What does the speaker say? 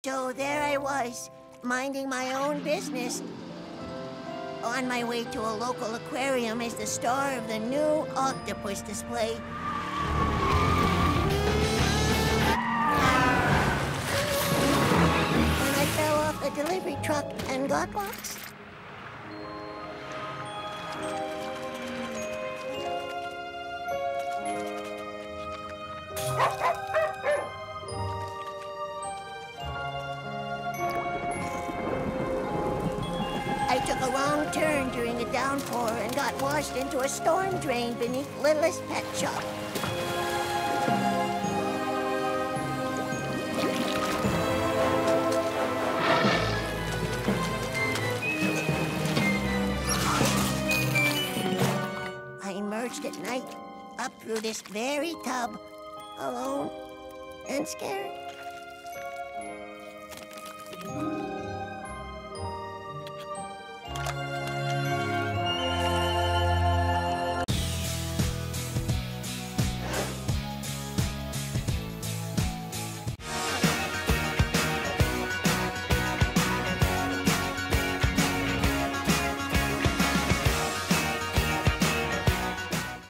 So there I was, minding my own business, on my way to a local aquarium as the star of the new octopus display. When I fell off the delivery truck and got lost. I took a wrong turn during a downpour and got washed into a storm drain beneath Littlest Pet Shop. I emerged at night, up through this very tub, alone and scared.